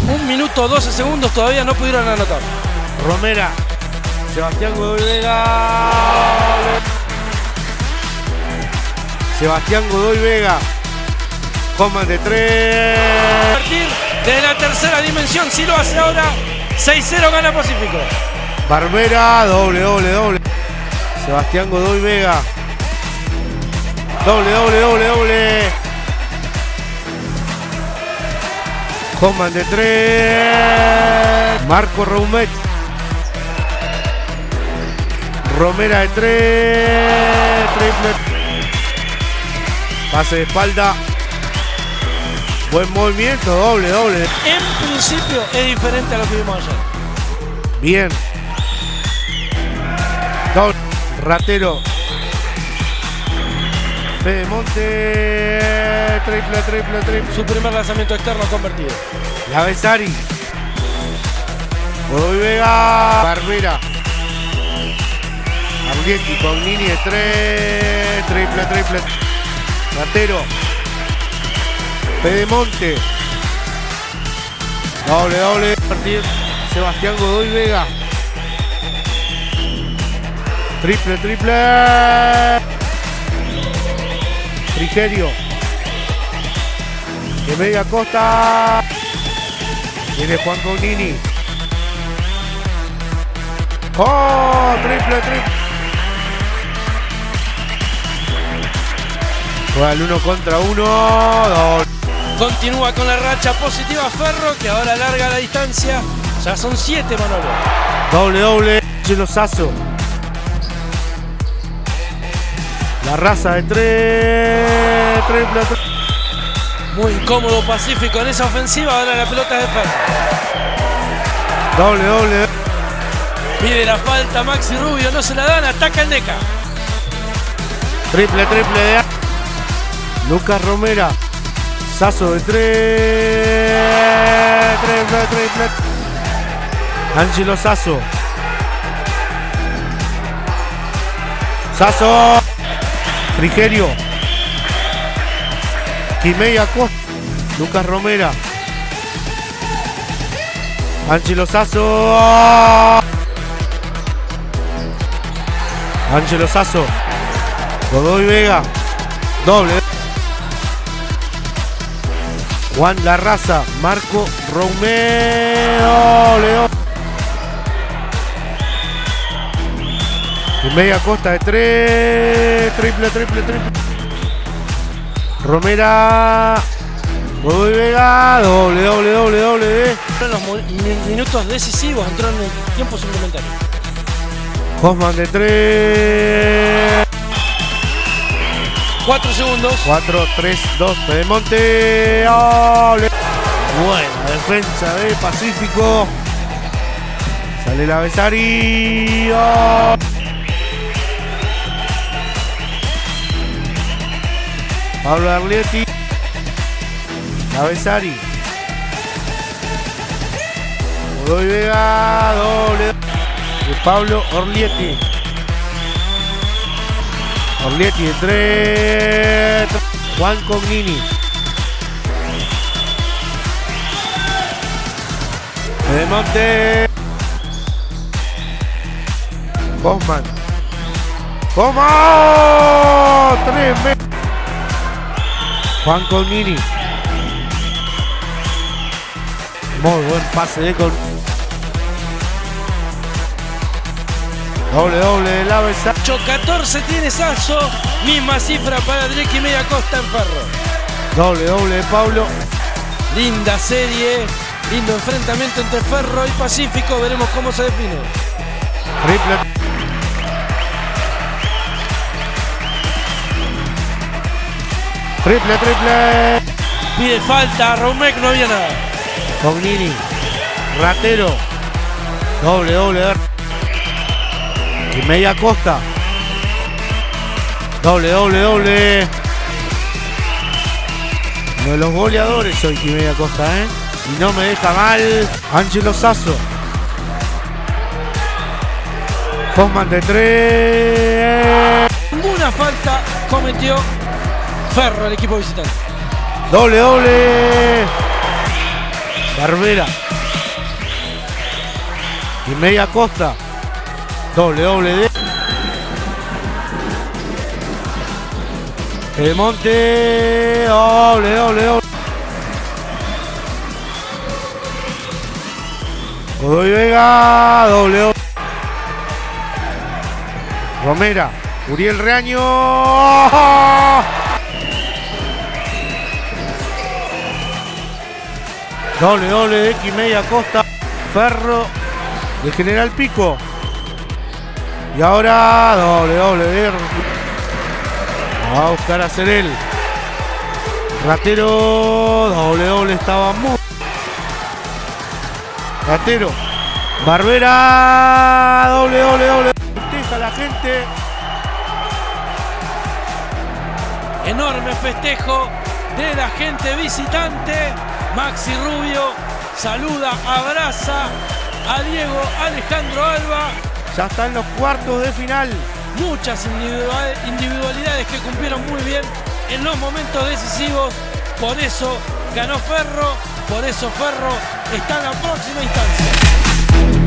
1 minuto 12 segundos, todavía no pudieron anotar. Romera, Sebastián Godoy Vega. Sebastián Godoy Vega. Coman de 3. A partir de la tercera dimensión, si lo hace ahora, 6-0 gana Pacífico. Barbera, doble. Sebastián Godoy Vega. Doble. Coman de 3. Marco Roumet. Romera de 3. Triple. Pase de espalda. Buen movimiento, doble. En principio es diferente a lo que vimos ayer. Bien. Doble. Ratero. Pedemonte. Triple. Su primer lanzamiento externo convertido. La Besari. Godoy Vega. Barbera. Arlietti con Nini de 3. Triple. Ratero. Pedemonte. Doble. Partir. Sebastián Godoy Vega. Triple. Frigerio. De media costa. Viene Juan Cognini. ¡Oh! Triple. Juega el 1 contra 1. Doble. Continúa con la racha positiva Ferro, que ahora alarga la distancia. Ya son 7, Manolo. Doble. Chelo Sasso. La raza de 3. Triple. Muy incómodo Pacífico en esa ofensiva. Ahora la pelota es de Ferro. Doble. Pide la falta Maxi Rubio, no se la dan. Ataca el Neca. Triple de A. Lucas Romera. Sasso de 3. Triple. Angelo Sasso. Frigerio. Quimei Acosta. Lucas Romera. Angelo Sasso. Godoy Vega. Doble. Juan Larraza. Marco Romero. Doble. Media Costa de 3. Triple. Romera. Godoy Vega. Doble. En los minutos decisivos entró en el tiempo suplementario. Hoffman de 3. 4 segundos. 4, 3, 2. Pedemonte. Doble. Buena defensa de Pacífico. Sale la Besari. Pablo Arlietti. La Besari. Godoy Vega. Doble. De Pablo Orlietti. Orlietti de 3. Juan Cognini. Pedemonte. Hoffman. ¡Cómo! 3 metros. Juan Cognini. Muy buen pase de Con. Doble de la Besari. 14 tiene Sasso. Misma cifra para Drake y Media Costa en Ferro. Doble de Pablo. Linda serie. Lindo enfrentamiento entre Ferro y Pacífico. Veremos cómo se define. Triple. Pide falta. Roumec, no había nada. Cognini. Ratero. Doble. Y Media Costa. Doble. Uno de los goleadores hoy, Media Costa, ¿eh? Y no me deja mal. Angelo Sasso. Hoffman de 3. Ninguna falta cometió Ferro, el equipo visitante. Doble. Barbera. Y media Costa. WD. El Monte. Doble. Godoy Vega. Doble. Romera. Uriel Reaño. Doble de X media Costa. Ferro de General Pico. Y ahora doble de. Va a buscar a Cerel. Ratero. Doble estaba muy. Ratero. Barbera. Doble. Festeja la gente. Enorme festejo de la gente visitante. Maxi Rubio saluda, abraza a Diego Alejandro Alba. Ya está en los cuartos de final. Muchas individualidades que cumplieron muy bien en los momentos decisivos. Por eso ganó Ferro, por eso Ferro está en la próxima instancia.